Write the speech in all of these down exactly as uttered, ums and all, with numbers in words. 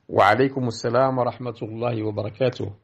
وعليكم السلام ورحمة الله وبركاته.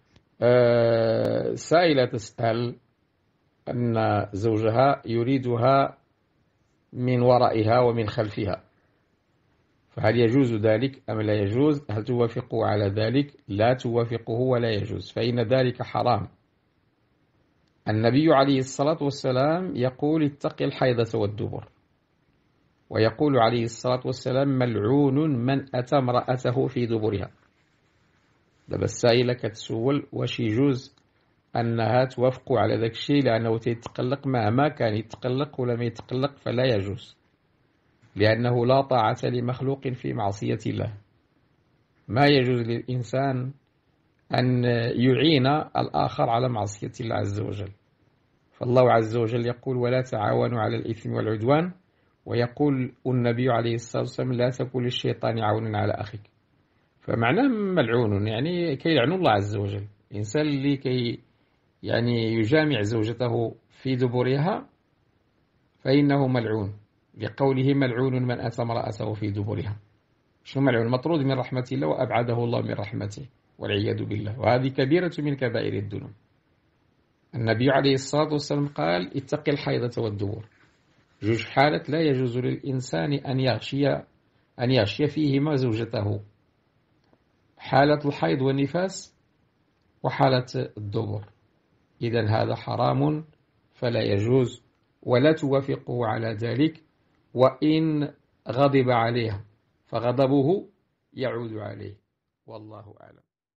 أه سائلة تسأل أن زوجها يريدها من ورائها ومن خلفها، فهل يجوز ذلك أم لا يجوز؟ هل توافقه على ذلك؟ لا توافقه ولا يجوز، فإن ذلك حرام. النبي عليه الصلاة والسلام يقول اتق الحيضة والدبر، ويقول عليه الصلاة والسلام ملعون من أتى امرأته في دبرها. دابا السائلة كتسول واش يجوز أنها توافق على ذاك الشيء لأنه تيتقلق، مهما كان يتقلق ولا ما يتقلق فلا يجوز، لأنه لا طاعة لمخلوق في معصية الله. ما يجوز للإنسان أن يعين الآخر على معصية الله عز وجل. فالله عز وجل يقول ولا تعاونوا على الإثم والعدوان، ويقول النبي عليه الصلاة والسلام لا تكن للشيطان عونا على أخيك. فمعناه ملعون يعني كيلعن الله عز وجل. الإنسان اللي كي يعني يجامع زوجته في دبرها فإنه ملعون، لقوله ملعون من أتى امرأته في دبرها. شنو ملعون؟ مطرود من رحمة الله وأبعده الله من رحمته والعياذ بالله، وهذه كبيرة من كبائر الذنوب. النبي عليه الصلاة والسلام قال اتق الحيضة والدبر، جوج حالات لا يجوز للإنسان أن يغشي أن يغشي فيهما زوجته: حالة الحيض والنفاس وحالة الدبر. إذن هذا حرام فلا يجوز، ولا توافقه على ذلك، وإن غضب عليها فغضبه يعود عليه، والله أعلم.